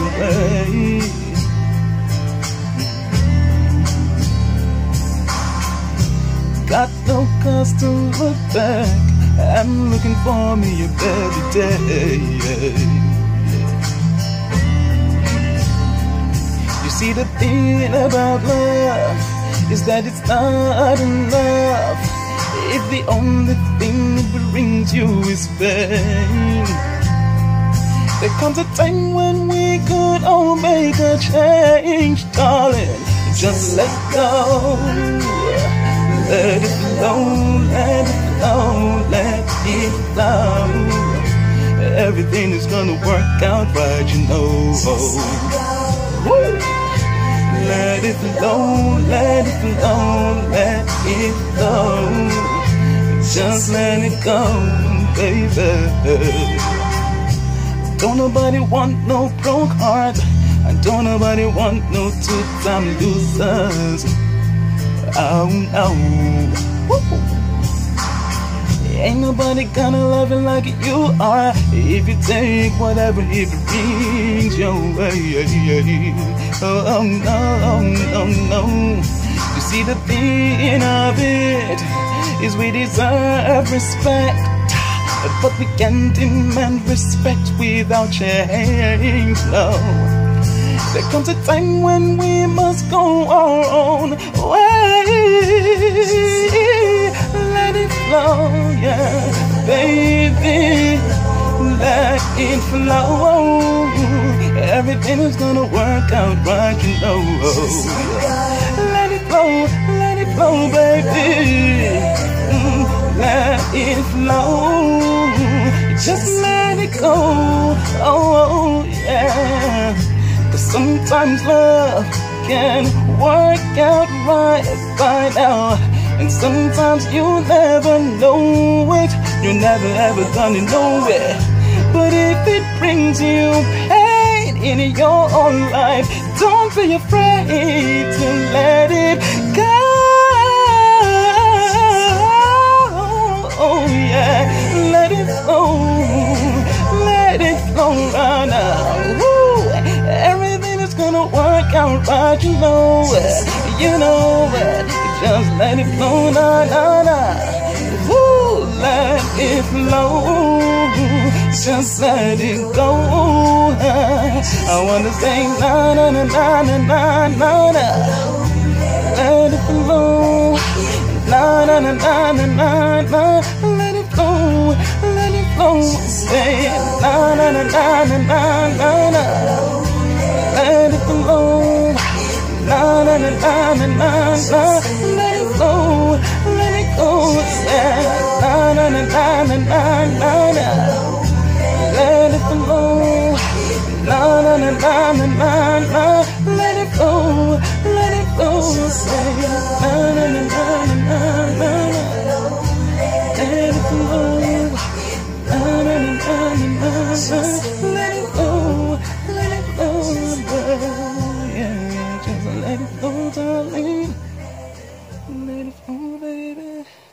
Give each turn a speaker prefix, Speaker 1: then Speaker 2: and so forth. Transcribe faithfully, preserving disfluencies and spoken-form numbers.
Speaker 1: away. Got no cause to look back. I'm looking for me a better day. You see, the thing about love is that it's not enough if the only thing it brings you is pain. There comes a time when we could all make a change, darling. Just let go. Let it flow, let it flow, let it flow. Everything is gonna work out right, you know. Woo! Let it flow, let it flow, let it flow. Just let it go, baby. Don't nobody want no broke heart. And don't nobody want no two-time losers. Oh no. Woo. Ain't nobody gonna love you like you are if you take whatever he brings your way. Oh, oh no, oh no, no. You see, the thing of it is we deserve respect, but we can't demand respect without change, no. There comes a time when we must go our own way. Let it flow, yeah, baby. Let it flow. Everything is gonna work out right, you know. Let it flow, let it flow, baby. Let it flow. Just let it go. Oh, yeah. Sometimes love can work out right by now, and sometimes you'll never know it. You're never ever gonna know it. But if it brings you pain in your own life, don't be afraid to let it go. Oh yeah, let it flow, let it flow right now. Woo. Everything is gonna work out right, you know it, you know it. Just let it flow, na na na. Woo, let it flow. Just let it go. I wanna say na na na na na na na na. Let it flow. Na na na na na na na. Let it flow, let it flow. Say na na na na na na na na. Let it flow, na na na na na na na. Let it go, let it go, yeah. Na na na na na na na na. Let it flow, na na na na na na na. Let it go, let it go, yeah. Na na na na na na na. Let it flow, na na na na na na. Let it go, let it go. Yeah, just let it go, darling. Let it go, baby.